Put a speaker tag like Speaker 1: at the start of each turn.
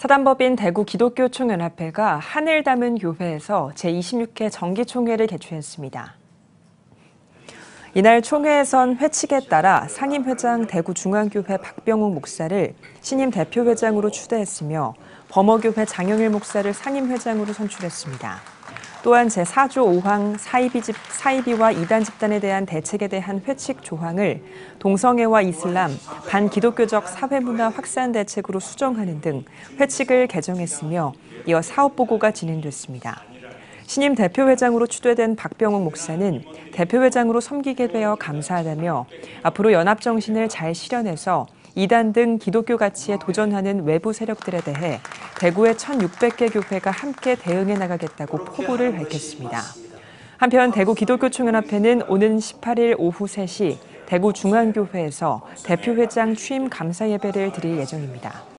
Speaker 1: 사단법인 대구기독교총연합회가 하늘 담은 교회에서 제26회 정기총회를 개최했습니다. 이날 총회에선 회칙에 따라 상임회장 대구중앙교회 박병욱 목사를 신임 대표회장으로 추대했으며 범어교회 장영일 목사를 상임회장으로 선출했습니다. 또한 제4조 5항 사이비와 이단 집단에 대한 대책에 대한 회칙 조항을 동성애와 이슬람, 반기독교적 사회문화 확산 대책으로 수정하는 등 회칙을 개정했으며 이어 사업보고가 진행됐습니다. 신임 대표회장으로 추대된 박병욱 목사는 대표회장으로 섬기게 되어 감사하다며 앞으로 연합정신을 잘 실현해서 이단 등 기독교 가치에 도전하는 외부 세력들에 대해 대구의 1,600개 교회가 함께 대응해 나가겠다고 포부를 밝혔습니다. 한편 대구기독교총연합회는 오는 18일 오후 3시 대구중앙교회에서 대표회장 취임 감사 예배를 드릴 예정입니다.